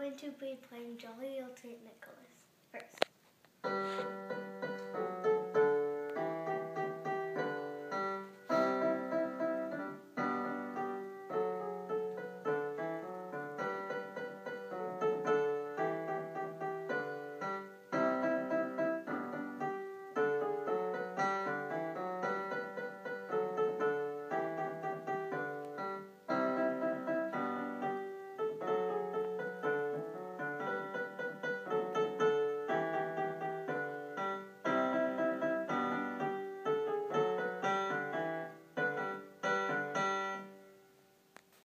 going to be playing Jolly Old St. Nicholas first.